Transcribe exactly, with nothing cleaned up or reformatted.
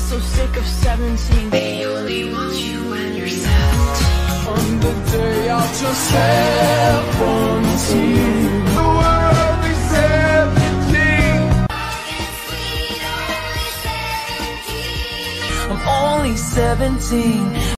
so sick of seventeen. They only want you when you're seventeen. On the day I'll just seventeen. The world is seventeen. I'm only seventeen.